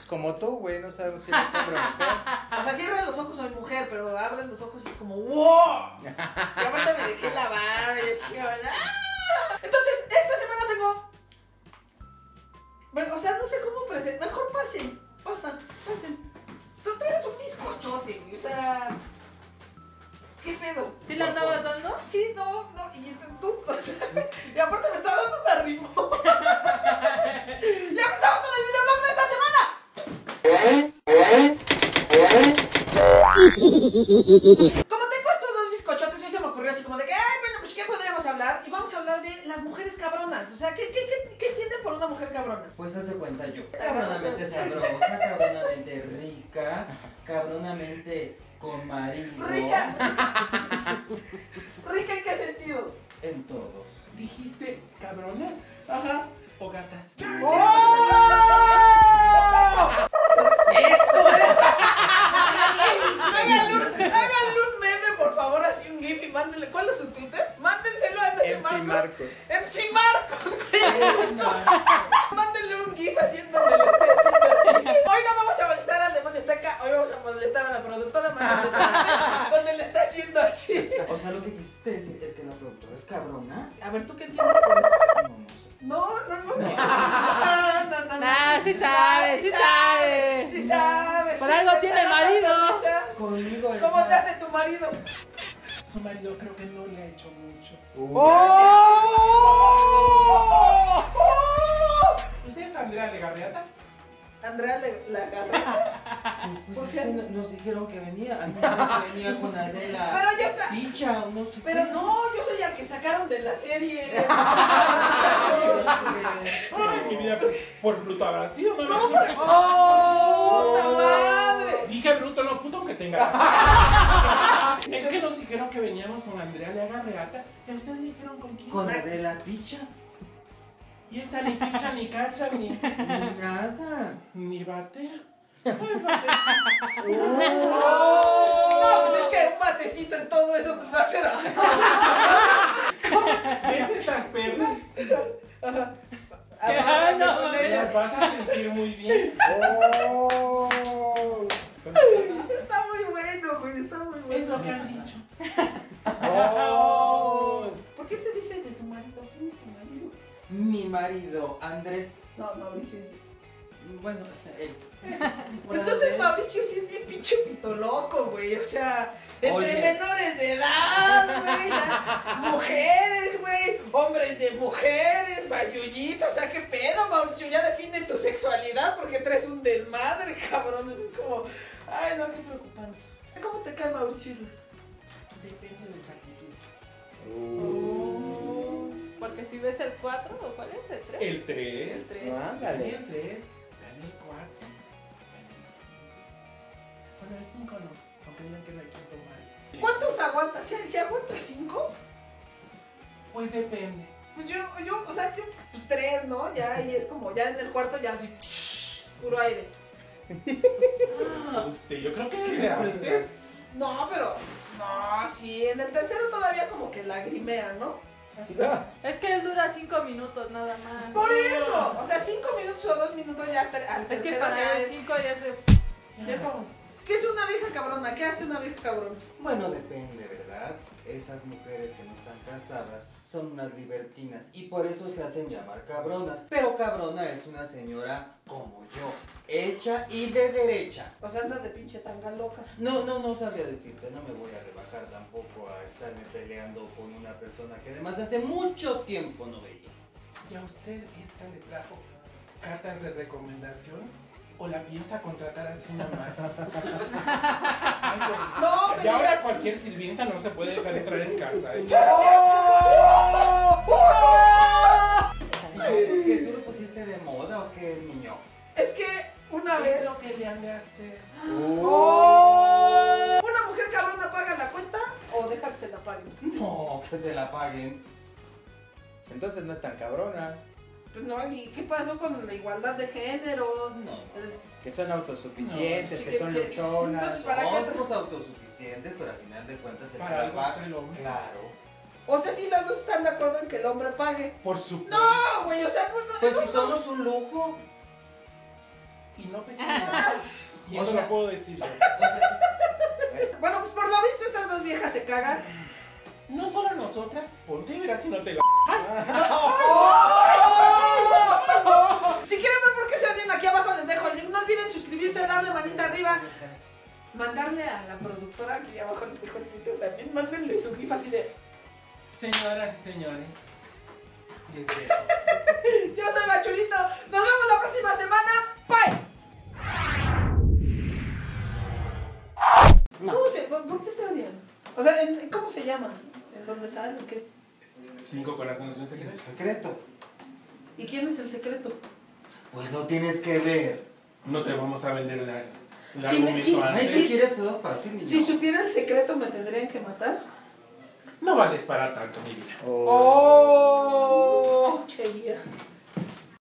como tú, güey, no sabemos si eres hombre o mujer. O sea, cierras los ojos, soy mujer, pero abres los ojos y es como ¡wow! Y aparte me dejé la barba y chingada. Entonces, esta semana tengo... Bueno, o sea, no sé cómo presentar. Mejor pasen. Pasen. Tú eres un bizcochote, güey. O sea... ¿Qué pedo? ¿Sí la andabas dando? Sí, no. Y tú o sea, y aparte me está dando un arrimo. ¡Ya empezamos con el videoblog de esta semana! Como tengo estos dos bizcochotes, hoy se me ocurrió así como de que, ay, bueno, pues ¿qué podríamos hablar? Y vamos a hablar de las mujeres cabronas. O sea, ¿qué entienden por una mujer cabrona? Pues haz de cuenta yo. Cabronamente sabrosa, cabronamente rica, cabronamente con marido. Rica. ¿Rica en qué sentido? En todos. ¿Dijiste cabronas Ajá. o gatas? ¡Oh! ¡Eso es! Háganle un meme, por favor, así un gif y mándenle. ¿Cuál es su Twitter? Mándenselo a MC Marcos. MC Marcos, güey. Mándenle un gif así en donde le esté haciendo así. Hoy no vamos a molestar al demonio Azteca, hoy vamos a molestar a la productora, donde le está haciendo así. O sea, lo que quisiste decir es que la productora es cabrona. A ver, ¿tú qué entiendes por eso? No, no sé. No. Ah, sí sabe, sí sabe. Sí sabe. Por sí, algo te tiene está dando marido. esta risa. Conmigo ¿Cómo te hace tu marido? Su marido creo que no le ha hecho mucho. ¡Oh! ¿Usted es Andrea Legarreata? Andrea la agarró. Sí, pues ¿Por es qué? que nos dijeron que venía. A mí me venía con Adela. Pero ya está. Picha, no sé Pero qué. no, yo soy el que sacaron de la serie. Ay, mi vida, por bruto habrá sido, ¿no? ¡Puta madre! Dije bruto, no puto, aunque tenga. Es que nos dijeron que veníamos con Andrea Legarreata. ¿Y a ustedes me dijeron con quién? Con Adela Picha. Y esta ni picha, ni cacha, ni Nada. batea. No, pues es que un matecito en todo eso pues va a ser así. ¿Ves estas perlas? Amárrate con Las ellas. vas a sentir muy bien. Está muy bueno, güey, está muy bueno. Es lo que han dicho. ¿Por qué te dicen de su marido? ¿Quién es tu marido? Mi marido, Andrés. No, Mauricio. Bueno, él. Entonces Mauricio sí es bien pinche pito loco, güey. O sea, entre Oye. menores de edad, güey. ya, mujeres, güey. Hombres de mujeres, bayuyitos. O sea, qué pedo, Mauricio. Ya define tu sexualidad porque traes un desmadre, cabrón. Eso es como, ay, no, qué preocupante. ¿Cómo te cae Mauricio Islas? Depende de la actitud. Porque si ves el 4, ¿o cuál es? ¿El 3? El 3. El 3. Ándale. El 3. Vean el 4. Vean el 5. Bueno, el 5 no. Aunque digan que no hay quinto mal. ¿Cuántos aguantas? ¿Si aguantas 5? Pues depende. Pues yo, o sea, pues 3, ¿no? Ya, y es como, ya en el cuarto ya así, puro aire. Usted, yo creo que desde antes. No, pero, no, sí, en el tercero todavía como que lagrimean, ¿no? Así. Es que él dura 5 minutos nada más. Por eso, o sea, 5 minutos o 2 minutos ya al Es que tercero para ya el es, 5 ya se... ya es como, ¿qué es una vieja cabrona? ¿Qué hace una vieja cabrona? Bueno, depende, ¿verdad? Esas mujeres que no están casadas son unas libertinas y por eso se hacen llamar cabronas. Pero cabrona es una señora como yo, hecha y de derecha. O sea, anda de pinche tanga loca. No sabría decirte, no me voy a rebajar tampoco a estarme peleando con una persona que además hace mucho tiempo no veía. ¿Y a usted esta le trajo cartas de recomendación? ¿O la piensa contratar así nada más? Ay, No, y ahora cualquier sirvienta no se puede dejar entrar en casa. ¿Eh? ¿Es que tú lo pusiste de moda o qué es, niño? es que una ¿Qué vez es lo que le han de hacer? una mujer cabrona paga la cuenta o deja que se la paguen. No, que se la paguen. Entonces no es tan cabrona. Pues no, ¿y qué pasó con la igualdad de género? No. Que son autosuficientes, Sí, que son luchonas. entonces, ¿para Todos qué? somos autosuficientes, pero al final de cuentas el Para algo trabajo. está el hombre. Claro. O sea, si los dos están de acuerdo en que el hombre pague. Por supuesto. No, güey, o sea, pues no. Pues si somos un lujo. y no pequeñas. Y O eso sea- lo puedo decir yo. Bueno, pues por lo visto estas dos viejas se cagan. No solo a nosotras, ponte y verás si no te la... Si quieren ver por qué se odian, aquí abajo les dejo el link. No olviden suscribirse, darle manita arriba. Mandarle a la productora, aquí abajo les dejo el Twitter también. Mándenle su gif así de... Señoras y señores, les dejo. Yo soy Machurito. Nos vemos la próxima semana. Bye. No. ¿Por qué se odian? O sea, ¿cómo se llaman? ¿En dónde salen? ¿Qué? 5 corazones y un secreto. Secreto. ¿Y quién es el secreto? Pues lo tienes que ver. No te vamos a vender el Sí, argumento sí, antes. Ay, si quieres todo fácil. niño. Si supiera el secreto, ¿me tendrían que matar? No vales para tanto, mi vida. ¡Oh!